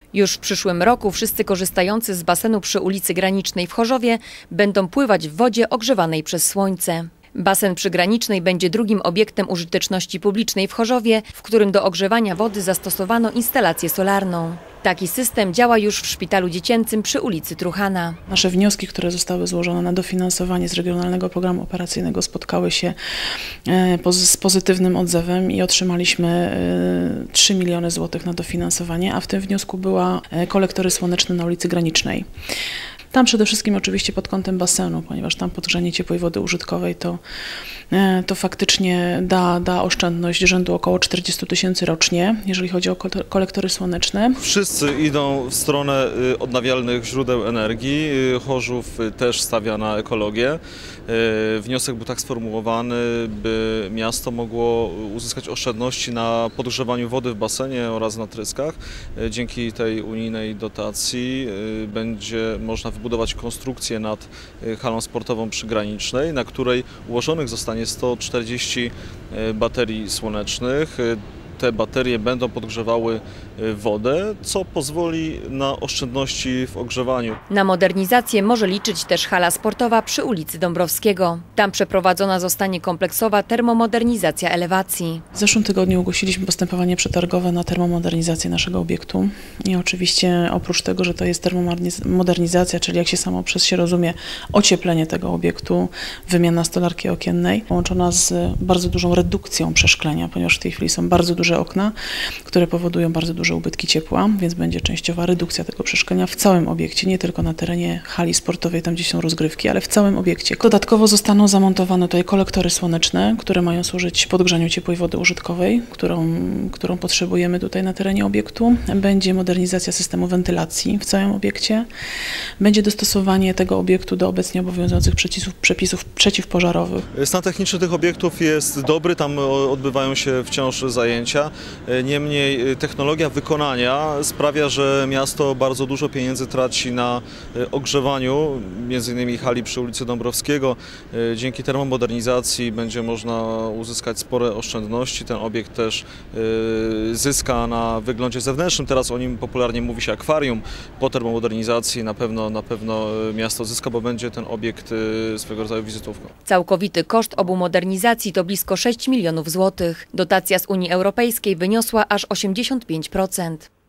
Już w przyszłym roku wszyscy korzystający z basenu przy ulicy Granicznej w Chorzowie będą pływać w wodzie ogrzewanej przez słońce. Basen przy Granicznej będzie drugim obiektem użyteczności publicznej w Chorzowie, w którym do ogrzewania wody zastosowano instalację solarną. Taki system działa już w szpitalu dziecięcym przy ulicy Truchana. Nasze wnioski, które zostały złożone na dofinansowanie z Regionalnego Programu Operacyjnego, spotkały się z pozytywnym odzewem i otrzymaliśmy 3 miliony złotych na dofinansowanie, a w tym wniosku była kolektory słoneczne na ulicy Granicznej. Tam przede wszystkim oczywiście pod kątem basenu, ponieważ tam podgrzanie ciepłej wody użytkowej to faktycznie da oszczędność rzędu około 40 000 rocznie, jeżeli chodzi o kolektory słoneczne. Wszyscy idą w stronę odnawialnych źródeł energii. Chorzów też stawia na ekologię. Wniosek był tak sformułowany, by miasto mogło uzyskać oszczędności na podgrzewaniu wody w basenie oraz na tryskach. Dzięki tej unijnej dotacji będzie można wybudować konstrukcję nad halą sportową przy Granicznej, na której ułożonych zostanie 140 baterii słonecznych. Te baterie będą podgrzewały wodę, co pozwoli na oszczędności w ogrzewaniu. Na modernizację może liczyć też hala sportowa przy ulicy Dąbrowskiego. Tam przeprowadzona zostanie kompleksowa termomodernizacja elewacji. W zeszłym tygodniu ogłosiliśmy postępowanie przetargowe na termomodernizację naszego obiektu i oczywiście oprócz tego, że to jest termomodernizacja, czyli jak się samo przez się rozumie, ocieplenie tego obiektu, wymiana stolarki okiennej, połączona z bardzo dużą redukcją przeszklenia, ponieważ w tej chwili są bardzo duże okna, które powodują bardzo duże ubytki ciepła, więc będzie częściowa redukcja tego przeszklenia w całym obiekcie, nie tylko na terenie hali sportowej, tam gdzie są rozgrywki, ale w całym obiekcie. Dodatkowo zostaną zamontowane tutaj kolektory słoneczne, które mają służyć podgrzaniu ciepłej wody użytkowej, którą potrzebujemy tutaj na terenie obiektu. Będzie modernizacja systemu wentylacji w całym obiekcie. Będzie dostosowanie tego obiektu do obecnie obowiązujących przepisów przeciwpożarowych. Stan techniczny tych obiektów jest dobry, tam odbywają się wciąż zajęcia. Niemniej technologia wykonania sprawia, że miasto bardzo dużo pieniędzy traci na ogrzewaniu, m.in. hali przy ulicy Dąbrowskiego. Dzięki termomodernizacji będzie można uzyskać spore oszczędności. Ten obiekt też zyska na wyglądzie zewnętrznym. Teraz o nim popularnie mówi się akwarium. Po termomodernizacji na pewno miasto zyska, bo będzie ten obiekt swego rodzaju wizytówką. Całkowity koszt obu modernizacji to blisko 6 milionów złotych. Dotacja z Unii Europejskiej wyniosła aż 85%.